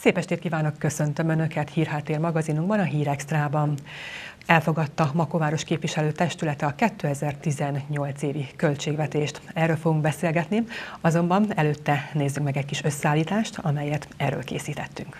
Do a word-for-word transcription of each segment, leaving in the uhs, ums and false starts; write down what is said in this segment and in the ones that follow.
Szép estét kívánok, köszöntöm Önöket Hírháttér magazinunkban, a Hírextrában. Elfogadta Makóváros képviselőtestülete a kétezer-tizennyolc évi költségvetést. Erről fogunk beszélgetni, azonban előtte nézzük meg egy kis összeállítást, amelyet erről készítettünk.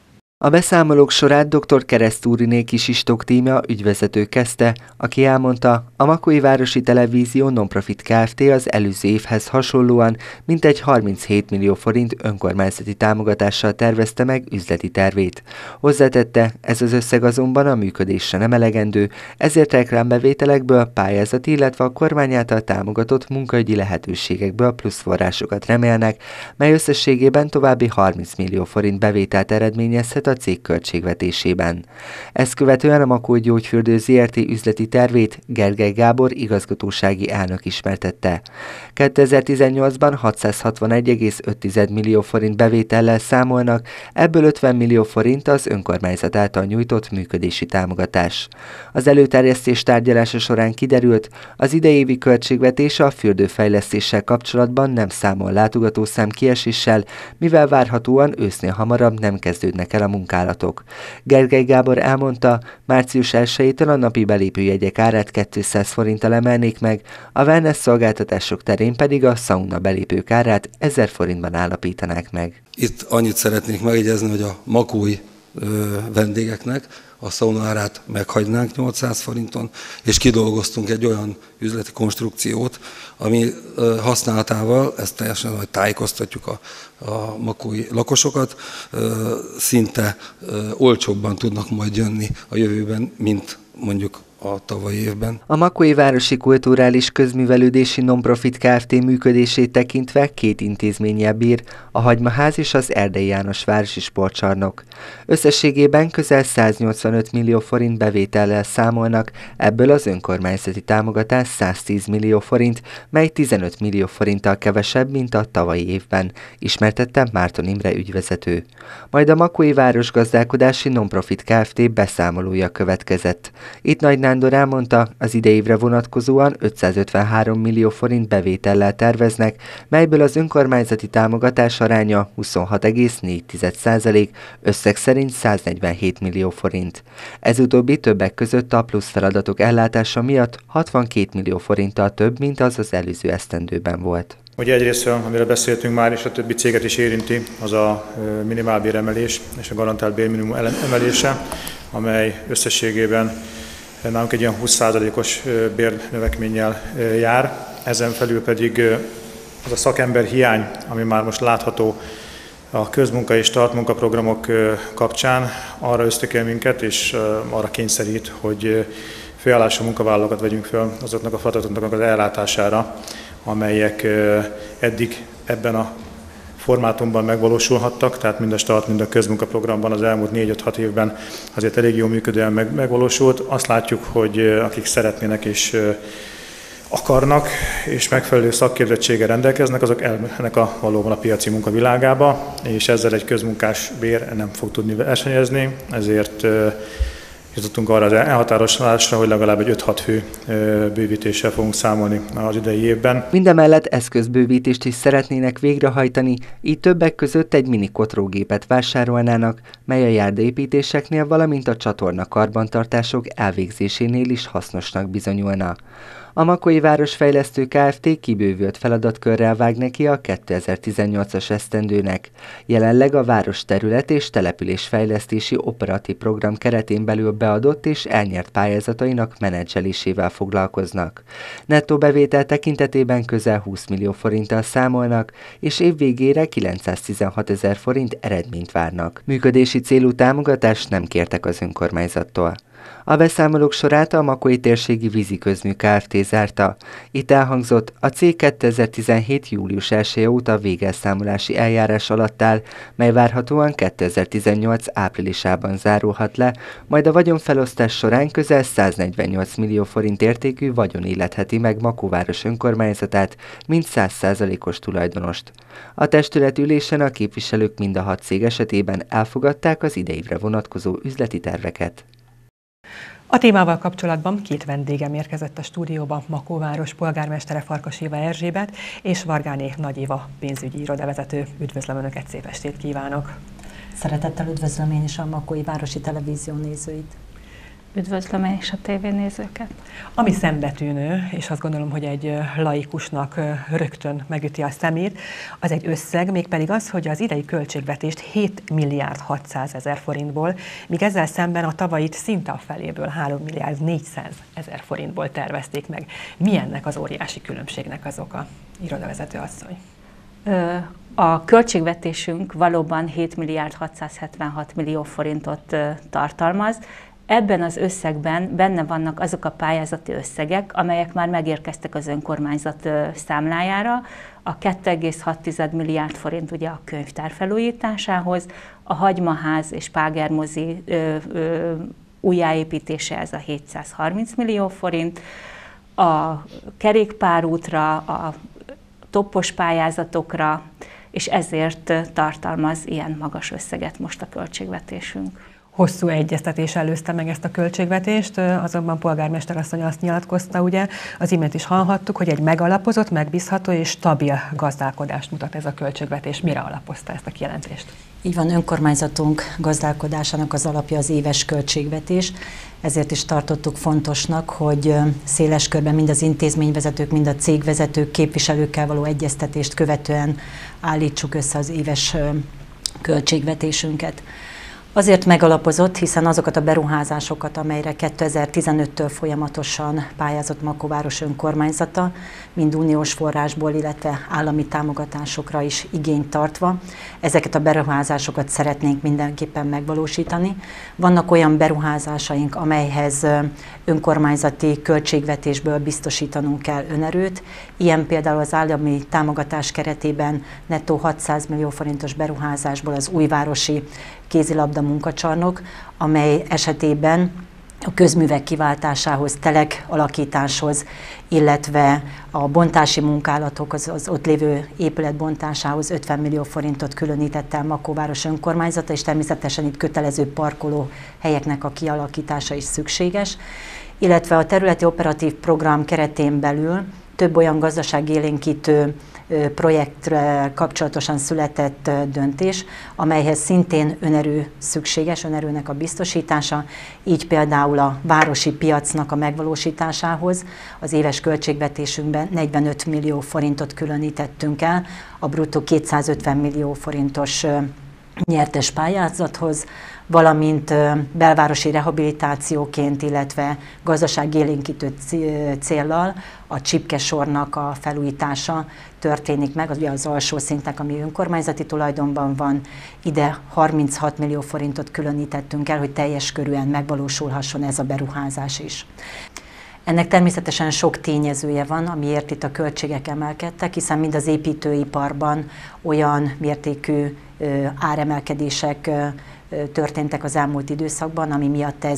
A beszámolók sorát dr. Keresztúriné Kisistok tíme ügyvezető kezdte, aki elmondta, a Makói Városi Televízió Nonprofit Kft. Az előző évhez hasonlóan mintegy harminchét millió forint önkormányzati támogatással tervezte meg üzleti tervét. Hozzátette, ez az összeg azonban a működésre nem elegendő, ezért reklámbevételekből, pályázati, illetve a kormány által támogatott munkaügyi lehetőségekből plusz forrásokat remélnek, mely összességében további harminc millió forint bevételt eredményezhet a cég költségvetésében. Ezt követően a Makó Gyógyfürdő zé er té üzleti tervét Gergely Gábor igazgatósági elnök ismertette. kétezer-tizennyolcban hatszázhatvanegy egész öt millió forint bevétellel számolnak, ebből ötven millió forint az önkormányzat által nyújtott működési támogatás. Az előterjesztés tárgyalása során kiderült, az idei költségvetés a fürdőfejlesztéssel kapcsolatban nem számol látogatószám kieséssel, mivel várhatóan ősznél hamarabb nem kezdődnek el a munkálatok. Gergely Gábor elmondta, március elsejétől a napi belépőjegyek árát kétszáz forinttal emelnék meg, a wellness szolgáltatások terén pedig a szauna belépők árát ezer forintban állapítanák meg. Itt annyit szeretnék megjegyezni, hogy a makói ö, vendégeknek a szauna árát meghagynánk nyolcszáz forinton, és kidolgoztunk egy olyan üzleti konstrukciót, ami ö, használatával, ezt teljesen hogy tájékoztatjuk a, a makói lakosokat, ö, szinte ö, olcsóbban tudnak majd jönni a jövőben, mint mondjuk a tavalyi évben. A Makói Városi Kulturális Közművelődési Nonprofit Kft. Működését tekintve két intézménnyel bír, a Hagymaház és az Erdei János Városi Sportcsarnok. Összességében közel száznyolcvanöt millió forint bevétellel számolnak, ebből az önkormányzati támogatás száztíz millió forint, mely tizenöt millió forinttal kevesebb, mint a tavalyi évben, ismertette Márton Imre ügyvezető. Majd a Makói Város Gazdálkodási Nonprofit Kft. Beszámolója következett. Itt Nagy Nándor elmondta, az idejévre vonatkozóan ötszázötvenhárom millió forint bevétellel terveznek, melyből az önkormányzati támogatás aránya huszonhat egész négy százalék, összeg szerint száznegyvenhét millió forint. Ez utóbbi többek között a plusz feladatok ellátása miatt hatvankét millió forinttal több, mint az az előző esztendőben volt. Ugye egyrészt, amiről beszéltünk már, és a többi céget is érinti, az a minimálbéremelés és a garantált bérminimum emelése, amely összességében nálunk egy olyan húsz százalékos bérnövekménnyel jár. Ezen felül pedig az a szakember hiány, ami már most látható a közmunka és startmunkaprogramok kapcsán, arra ösztökél minket, és arra kényszerít, hogy főállású munkavállalókat vegyünk föl azoknak a feladatoknak az ellátására, amelyek eddig ebben a formátumban megvalósulhattak, tehát mind a start, mind a közmunkaprogramban az elmúlt négy-öt-hat évben azért elég jól működően meg, megvalósult. Azt látjuk, hogy akik szeretnének és akarnak, és megfelelő szakképzettséggel rendelkeznek, azok elmennek a valóban a piaci munka világába, és ezzel egy közmunkás bér nem fog tudni versenyezni, ezért jutottunk arra az elhatárolásra, hogy legalább egy öt-hat fő bővítéssel fogunk számolni az idei évben. Mindemellett eszközbővítést is szeretnének végrehajtani, így többek között egy mini kotrógépet vásárolnának, mely a járdaépítéseknél, valamint a csatorna karbantartások elvégzésénél is hasznosnak bizonyulna. A Makói Városfejlesztő Kft. Kibővült feladatkörrel vág neki a kétezer-tizennyolcas esztendőnek. Jelenleg a város terület és településfejlesztési operatív program keretén belül beadott és elnyert pályázatainak menedzselésével foglalkoznak. Nettó bevétel tekintetében közel húsz millió forinttal számolnak, és év végére kilencszáztizenhat ezer forint eredményt várnak. Működési célú támogatást nem kértek az önkormányzattól. A beszámolók sorát a Makói Térségi Víziközmű Kft. Zárta. Itt elhangzott, a cég kétezer-tizenhét július elseje óta végelszámolási eljárás alatt áll, mely várhatóan kétezer-tizennyolc áprilisában zárulhat le, majd a vagyonfelosztás során közel száznegyvennyolc millió forint értékű vagyon illetheti meg Makóváros önkormányzatát, mint száz százalékos tulajdonost. A testület ülésen a képviselők mind a hat cég esetében elfogadták az idejére vonatkozó üzleti terveket. A témával kapcsolatban két vendégem érkezett a stúdióba, Makóváros polgármestere Farkas Éva Erzsébet és Vargáné Nagy Éva pénzügyi irodavezető. Üdvözlöm Önöket, szép estét kívánok! Szeretettel üdvözlöm én is a Makói Városi Televízió nézőit. Üdvözlöm én is a tévénézőket. Ami szembetűnő, és azt gondolom, hogy egy laikusnak rögtön megüti a szemét, az egy összeg, mégpedig az, hogy az idei költségvetést hét milliárd hatszázezer forintból, míg ezzel szemben a tavalyit szinte a feléből három milliárd négyszázezer forintból tervezték meg. Mi ennek az óriási különbségnek az oka, irodavezető asszony? A költségvetésünk valóban hét milliárd hatszázhetvenhat millió forintot tartalmaz. Ebben az összegben benne vannak azok a pályázati összegek, amelyek már megérkeztek az önkormányzat számlájára. A két egész hat milliárd forint ugye a könyvtár felújításához, a Hagymaház és Págermozi ö, ö, újjáépítése, ez a hétszázharminc millió forint, a kerékpárútra, a toppos pályázatokra, és ezért tartalmaz ilyen magas összeget most a költségvetésünk. Hosszú egyeztetés előzte meg ezt a költségvetést, azonban polgármester asszony azt nyilatkozta, ugye, az imént is hallhattuk, hogy egy megalapozott, megbízható és stabil gazdálkodást mutat ez a költségvetés. Mire alapozta ezt a kijelentést? Így van, önkormányzatunk gazdálkodásának az alapja az éves költségvetés, ezért is tartottuk fontosnak, hogy széles körben mind az intézményvezetők, mind a cégvezetők, képviselőkkel való egyeztetést követően állítsuk össze az éves költségvetésünket. Azért megalapozott, hiszen azokat a beruházásokat, amelyre kétezer-tizenöttől folyamatosan pályázott Makóváros önkormányzata, mind uniós forrásból, illetve állami támogatásokra is igényt tartva, ezeket a beruházásokat szeretnénk mindenképpen megvalósítani. Vannak olyan beruházásaink, amelyhez önkormányzati költségvetésből biztosítanunk kell önerőt. Ilyen például az állami támogatás keretében nettó hatszáz millió forintos beruházásból az újvárosi kézilabda munkacsarnok, amely esetében a közművek kiváltásához, telek alakításhoz, illetve a bontási munkálatokhoz, az ott lévő épület bontásához ötven millió forintot különített el Makóváros önkormányzata, és természetesen itt kötelező parkoló helyeknek a kialakítása is szükséges, illetve a területi operatív program keretén belül több olyan gazdaságélénkítő projektre kapcsolatosan született döntés, amelyhez szintén önerő szükséges, önerőnek a biztosítása, így például a városi piacnak a megvalósításához az éves költségvetésünkben negyvenöt millió forintot különítettünk el, a bruttó kétszázötven millió forintos nyertes pályázathoz, valamint belvárosi rehabilitációként, illetve gazdaságélénkítő céllal a csipkesornak a felújítása történik meg, az, az alsó szintnek, ami önkormányzati tulajdonban van. Ide harminchat millió forintot különítettünk el, hogy teljes körűen megvalósulhasson ez a beruházás is. Ennek természetesen sok tényezője van, amiért itt a költségek emelkedtek, hiszen mind az építőiparban olyan mértékű áremelkedések történtek az elmúlt időszakban, ami miatt ez,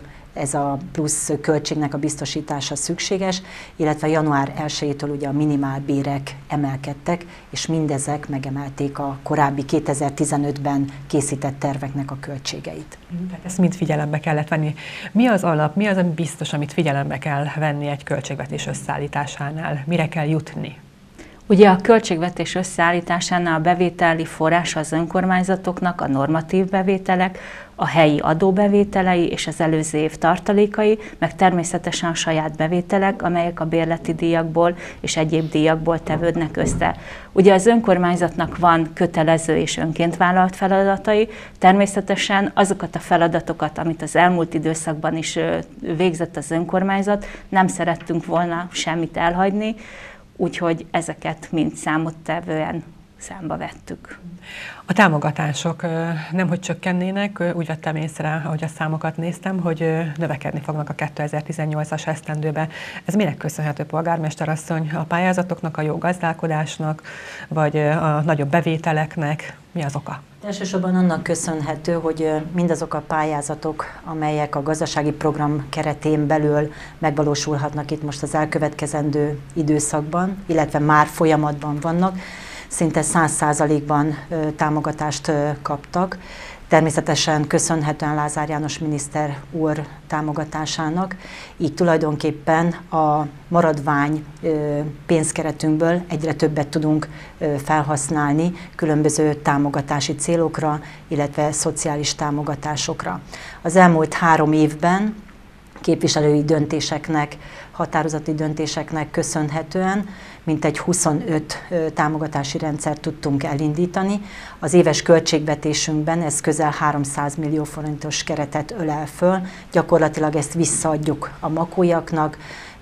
ez a plusz költségnek a biztosítása szükséges, illetve január elsejétől ugye a minimálbérek emelkedtek, és mindezek megemelték a korábbi kétezer-tizenötben készített terveknek a költségeit. Tehát ezt mind figyelembe kellett venni. Mi az alap, mi az, ami biztos, amit figyelembe kell venni egy költségvetés összeállításánál? Mire kell jutni? Ugye a költségvetés összeállításánál a bevételi forrás az önkormányzatoknak a normatív bevételek, a helyi adóbevételei és az előző év tartalékai, meg természetesen a saját bevételek, amelyek a bérleti díjakból és egyéb díjakból tevődnek össze. Ugye az önkormányzatnak van kötelező és önként vállalt feladatai, természetesen azokat a feladatokat, amit az elmúlt időszakban is végzett az önkormányzat, nem szerettünk volna semmit elhagyni, úgyhogy ezeket mind számottevően számba vettük. A támogatások nemhogy csökkennének, úgy vettem észre, ahogy a számokat néztem, hogy növekedni fognak a kétezer-tizennyolcas esztendőben. Ez minek köszönhető, polgármester asszony? A pályázatoknak, a jó gazdálkodásnak, vagy a nagyobb bevételeknek? Mi az oka? Elsősorban annak köszönhető, hogy mindazok a pályázatok, amelyek a gazdasági program keretén belül megvalósulhatnak itt most az elkövetkezendő időszakban, illetve már folyamatban vannak, szinte száz százalékban támogatást kaptak. természetesen köszönhetően Lázár János miniszter úr támogatásának, így tulajdonképpen a maradvány pénzkeretünkből egyre többet tudunk felhasználni különböző támogatási célokra, illetve szociális támogatásokra. Az elmúlt három évben képviselői döntéseknek, határozati döntéseknek köszönhetően mintegy huszonöt támogatási rendszert tudtunk elindítani. Az éves költségvetésünkben ez közel háromszáz millió forintos keretet ölel föl. Gyakorlatilag ezt visszaadjuk a makóiaknak,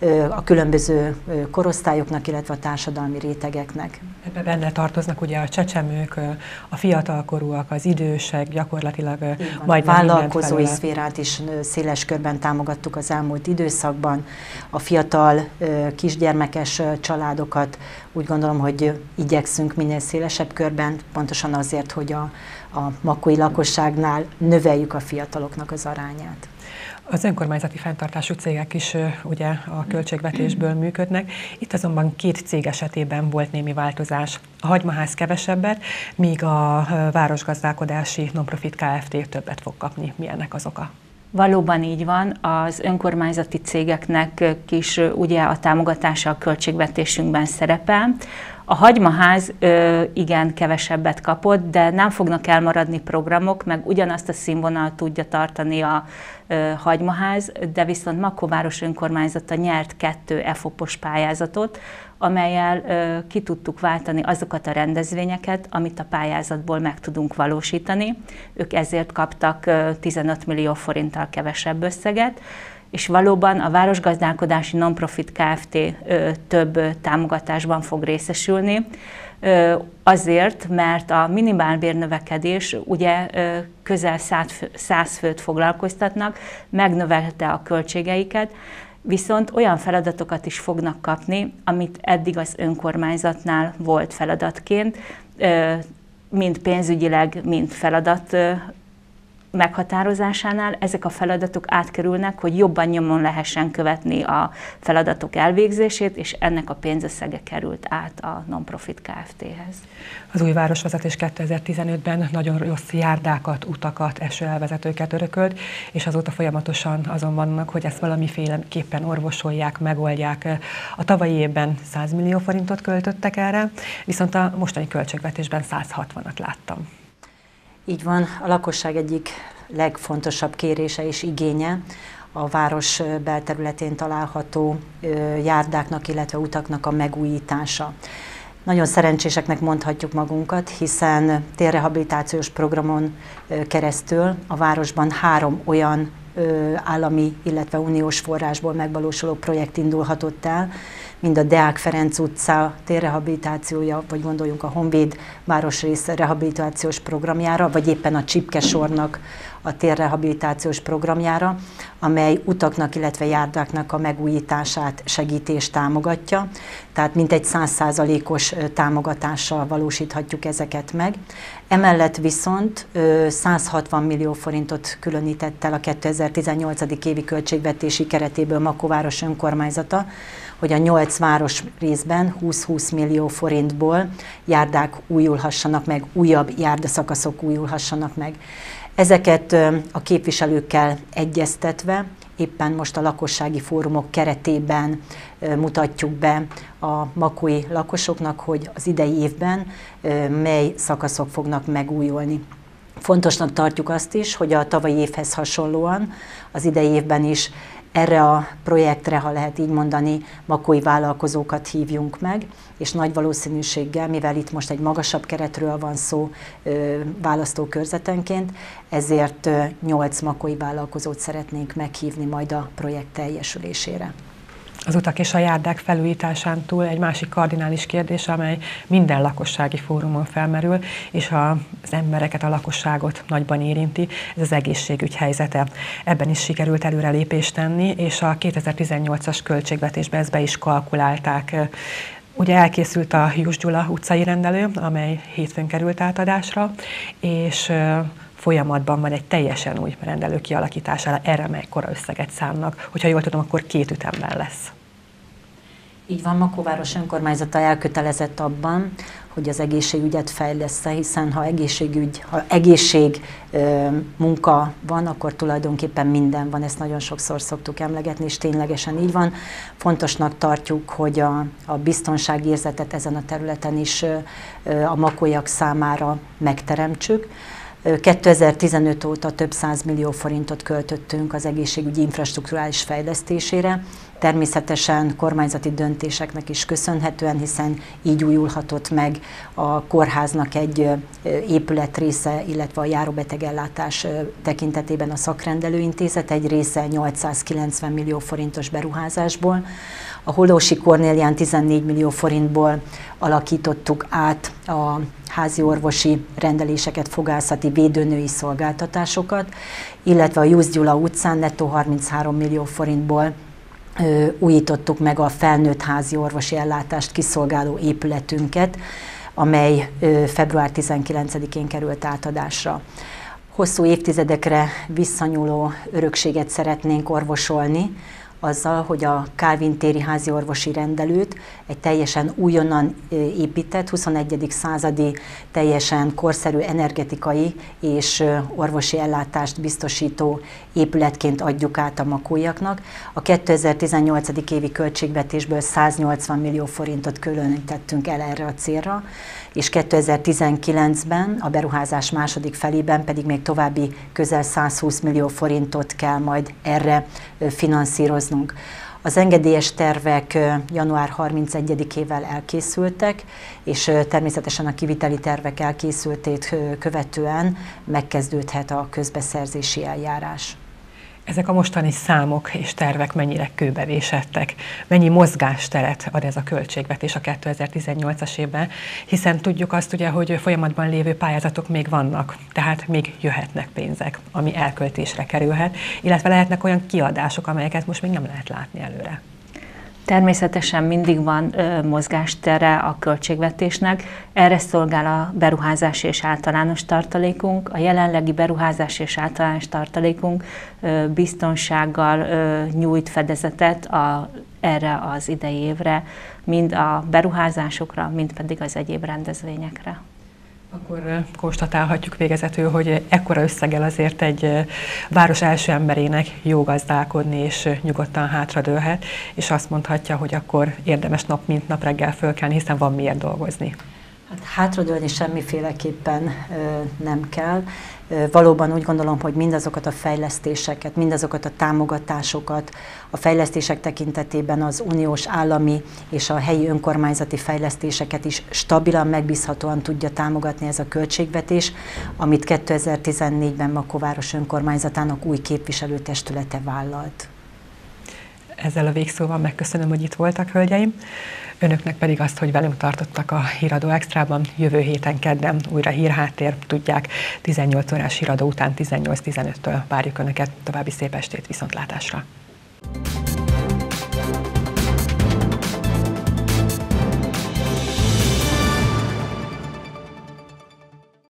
a különböző korosztályoknak, illetve a társadalmi rétegeknek. Ebben benne tartoznak ugye a csecsemők, a fiatalkorúak, az idősek, gyakorlatilag majd vállalkozói szférát is széles körben támogattuk az elmúlt időszakban. A fiatal kisgyermekes családokat úgy gondolom, hogy igyekszünk minél szélesebb körben, pontosan azért, hogy a, a makói lakosságnál növeljük a fiataloknak az arányát. Az önkormányzati fenntartású cégek is ugye a költségvetésből működnek. Itt azonban két cég esetében volt némi változás. A Hagymaház kevesebbet, míg a Városgazdálkodási Nonprofit Kft. Többet fog kapni. Mi ennek az oka? Valóban így van, az önkormányzati cégeknek is ugye a támogatása a költségvetésünkben szerepel. A Hagymaház ö, igen kevesebbet kapott, de nem fognak elmaradni programok, meg ugyanazt a színvonalat tudja tartani a ö, Hagymaház, de viszont Makóváros önkormányzata nyert kettő e fopos pályázatot, amellyel ö, ki tudtuk váltani azokat a rendezvényeket, amit a pályázatból meg tudunk valósítani. Ők ezért kaptak ö, tizenöt millió forinttal kevesebb összeget, és valóban a Városgazdálkodási Nonprofit Kft. Ö, több támogatásban fog részesülni, ö, azért, mert a minimálbérnövekedés ugye ö, közel száz főt foglalkoztatnak, megnövelte a költségeiket, viszont olyan feladatokat is fognak kapni, amit eddig az önkormányzatnál volt feladatként, ö, mind pénzügyileg, mind feladat ö, meghatározásánál ezek a feladatok átkerülnek, hogy jobban nyomon lehessen követni a feladatok elvégzését, és ennek a pénzösszege került át a Nonprofit Kft-hez. Az új városvezetés kétezer-tizenötben nagyon rossz járdákat, utakat, esőelvezetőket örökölt, és azóta folyamatosan azon vannak, hogy ezt valamiféleképpen orvosolják, megoldják. A tavalyi évben száz millió forintot költöttek erre, viszont a mostani költségvetésben száz hatvanat láttam. Így van, a lakosság egyik legfontosabb kérése és igénye a város belterületén található járdáknak, illetve utaknak a megújítása. Nagyon szerencséseknek mondhatjuk magunkat, hiszen térrehabilitációs programon keresztül a városban három olyan állami, illetve uniós forrásból megvalósuló projekt indulhatott el, mind a Deák Ferenc utca térrehabilitációja, vagy gondoljunk a Honvéd városrész rehabilitációs programjára, vagy éppen a Csipkesornak a térrehabilitációs programjára, amely utaknak, illetve járdáknak a megújítását, segítést támogatja. Tehát mintegy száz százalékos támogatással valósíthatjuk ezeket meg. Emellett viszont száz hatvan millió forintot különített el a kétezer-tizennyolc. évi költségvetési keretéből Makóváros önkormányzata, hogy a nyolc város részben húsz-húsz millió forintból járdák újulhassanak meg, újabb járdaszakaszok újulhassanak meg. Ezeket a képviselőkkel egyeztetve éppen most a lakossági fórumok keretében mutatjuk be a makói lakosoknak, hogy az idei évben mely szakaszok fognak megújulni. Fontosnak tartjuk azt is, hogy a tavalyi évhez hasonlóan az idei évben is erre a projektre, ha lehet így mondani, makói vállalkozókat hívjunk meg, és nagy valószínűséggel, mivel itt most egy magasabb keretről van szó választókörzetenként, ezért nyolc makói vállalkozót szeretnénk meghívni majd a projekt teljesülésére. Az utak és a járdák felújításán túl egy másik kardinális kérdés, amely minden lakossági fórumon felmerül, és az embereket, a lakosságot nagyban érinti, ez az egészségügy helyzete. Ebben is sikerült előrelépést tenni, és a kétezer-tizennyolcas költségvetésben ezt be is kalkulálták. Ugye elkészült a Juss Gyula utcai rendelő, amely hétfőn került átadásra, és folyamatban van egy teljesen új rendelő kialakítására, erre mekkora összeget szánnak. Hogyha jól tudom, akkor két ütemben lesz. Így van, Makóváros önkormányzata elkötelezett abban, hogy az egészségügyet fejlessze, hiszen ha egészségügy, ha egészség munka van, akkor tulajdonképpen minden van, ezt nagyon sokszor szoktuk emlegetni, és ténylegesen így van. Fontosnak tartjuk, hogy a, a biztonságérzetet ezen a területen is a makóiak számára megteremtsük. kétezer-tizenöt óta több száz millió forintot költöttünk az egészségügyi infrastrukturális fejlesztésére, természetesen kormányzati döntéseknek is köszönhetően, hiszen így újulhatott meg a kórháznak egy épületrésze, illetve a járóbetegellátás tekintetében a szakrendelőintézet egy része nyolcszázkilencven millió forintos beruházásból. A Hollósy Kornélián tizennégy millió forintból alakítottuk át a házi orvosi rendeléseket, fogászati védőnői szolgáltatásokat, illetve a Jusz Gyula utcán nettó harminchárom millió forintból ö, újítottuk meg a felnőtt házi orvosi ellátást kiszolgáló épületünket, amely ö, február tizenkilencedikén került átadásra. Hosszú évtizedekre visszanyúló örökséget szeretnénk orvosolni, azzal, hogy a Kálvin téri házi orvosi rendelőt egy teljesen újonnan épített, huszonegyedik századi, teljesen korszerű energetikai és orvosi ellátást biztosító épületként adjuk át a makóiaknak. A kétezer-tizennyolc. évi költségvetésből száznyolcvan millió forintot különítettünk el erre a célra, és kétezer-tizenkilencben a beruházás második felében pedig még további közel százhúsz millió forintot kell majd erre finanszíroznunk. Az engedélyes tervek január harmincegyedikével elkészültek, és természetesen a kiviteli tervek elkészültét követően megkezdődhet a közbeszerzési eljárás. Ezek a mostani számok és tervek mennyire kőbevésettek? Mennyi mozgásteret ad ez a költségvetés a kétezer-tizennyolcas évben? Hiszen tudjuk azt ugye, hogy folyamatban lévő pályázatok még vannak, tehát még jöhetnek pénzek, ami elköltésre kerülhet, illetve lehetnek olyan kiadások, amelyeket most még nem lehet látni előre. Természetesen mindig van ö, mozgástere a költségvetésnek, erre szolgál a beruházási és általános tartalékunk. A jelenlegi beruházási és általános tartalékunk ö, biztonsággal ö, nyújt fedezetet a, erre az idei évre, mind a beruházásokra, mind pedig az egyéb rendezvényekre. Akkor konstatálhatjuk végezetül, hogy ekkora összeggel azért egy város első emberének jó gazdálkodni és nyugodtan hátradőlhet, és azt mondhatja, hogy akkor érdemes nap mint nap reggel fölkelni, hiszen van miért dolgozni. Hát hátradőlni semmiféleképpen ö, nem kell. Ö, valóban úgy gondolom, hogy mindazokat a fejlesztéseket, mindazokat a támogatásokat, a fejlesztések tekintetében az uniós, állami és a helyi önkormányzati fejlesztéseket is stabilan, megbízhatóan tudja támogatni ez a költségvetés, amit kétezer-tizennégyben Makóváros önkormányzatának új képviselőtestülete vállalt. Ezzel a végszóval megköszönöm, hogy itt voltak, hölgyeim. Önöknek pedig azt, hogy velünk tartottak a Híradó Extrában. Jövő héten kedden újra hírháttér, tudják, tizennyolc órás híradó után tizennyolc tizenöttől várjuk Önöket. További szép estét, viszontlátásra!